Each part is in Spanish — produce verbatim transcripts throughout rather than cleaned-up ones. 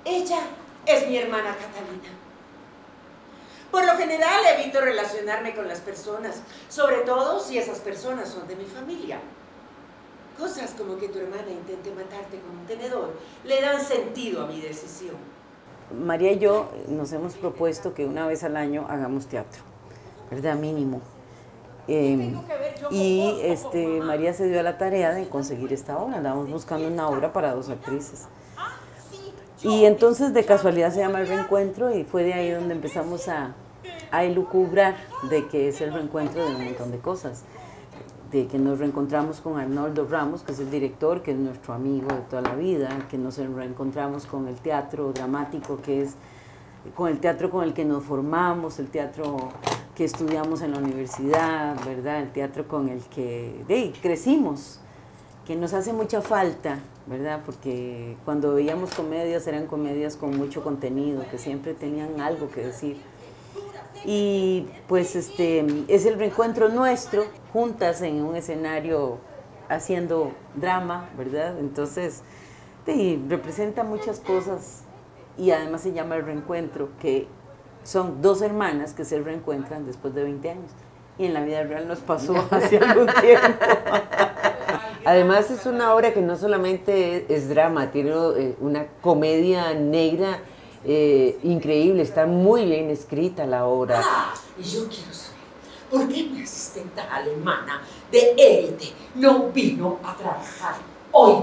Ella es mi hermana Catalina. Por lo general evito relacionarme con las personas, sobre todo si esas personas son de mi familia. Cosas como que tu hermana intente matarte con un tenedor le dan sentido a mi decisión. María y yo nos hemos propuesto que una vez al año hagamos teatro, ¿verdad? Mínimo. Eh, y este, María se dio a la tarea de conseguir esta obra. Andábamos buscando una obra para dos actrices. Y entonces de casualidad se llama El Reencuentro y fue de ahí donde empezamos a, a elucubrar de que es el reencuentro de un montón de cosas. De que nos reencontramos con Arnoldo Ramos, que es el director, que es nuestro amigo de toda la vida, que nos reencontramos con el teatro dramático, que es con el teatro con el que nos formamos, el teatro que estudiamos en la universidad, ¿verdad? El teatro con el que de, crecimos, que nos hace mucha falta, ¿verdad? Porque cuando veíamos comedias eran comedias con mucho contenido, que siempre tenían algo que decir. Y pues este es el reencuentro nuestro, juntas en un escenario haciendo drama, ¿verdad? Entonces, sí, representa muchas cosas y además se llama El Reencuentro, que son dos hermanas que se reencuentran después de veinte años. Y en la vida real nos pasó hace algún tiempo. Además es una obra que no solamente es drama, tiene una comedia negra eh, increíble, está muy bien escrita la obra. Ah, y yo quiero saber, ¿por qué mi asistente alemana de élite no vino a trabajar hoy?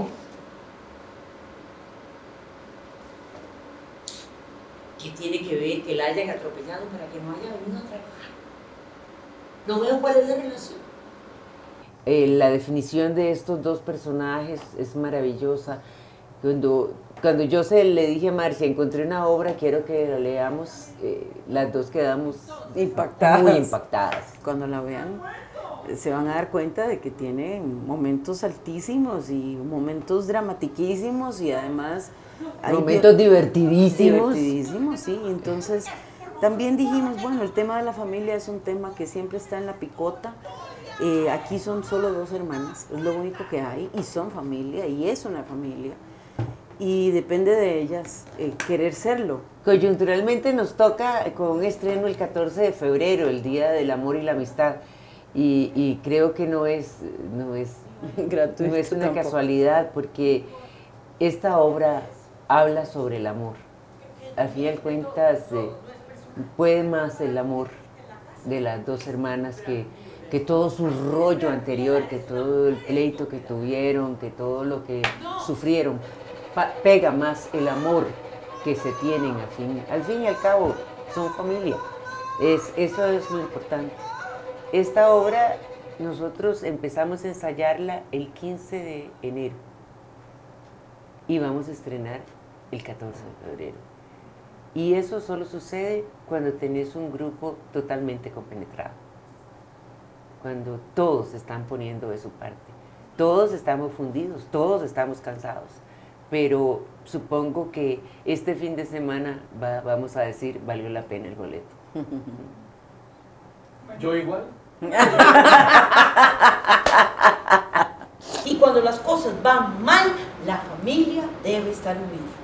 ¿Qué tiene que ver que la hayan atropellado para que no haya venido a trabajar? No veo cuál es la relación. Eh, la definición de estos dos personajes es maravillosa. Cuando, cuando yo se le dije a Marcia, encontré una obra, quiero que la leamos, eh, las dos quedamos impactadas. Muy impactadas. Cuando la vean se van a dar cuenta de que tiene momentos altísimos y momentos dramatiquísimos y además hay momentos divertidísimos. Divertidísimos, sí. Entonces también dijimos, bueno, el tema de la familia es un tema que siempre está en la picota. Eh, aquí son solo dos hermanas, es lo único que hay, y son familia, y es una familia, y depende de ellas eh, querer serlo. Coyunturalmente nos toca con un estreno el catorce de febrero, el Día del Amor y la Amistad, y, y creo que no es, no es, gratuito, no es una tampoco. casualidad, porque esta obra habla sobre el amor. Al fin y al cuentas, eh, puede más el amor de las dos hermanas que que todo su rollo anterior, que todo el pleito que tuvieron, que todo lo que sufrieron, pega más el amor que se tienen al fin, al fin y al cabo son familia. Es, eso es lo importante. Esta obra nosotros empezamos a ensayarla el quince de enero y vamos a estrenar el catorce de febrero. Y eso solo sucede cuando tenés un grupo totalmente compenetrado. Cuando todos están poniendo de su parte. Todos estamos fundidos, todos estamos cansados, pero supongo que este fin de semana va, vamos a decir, valió la pena el boleto. ¿Yo igual? Y cuando las cosas van mal, la familia debe estar unida.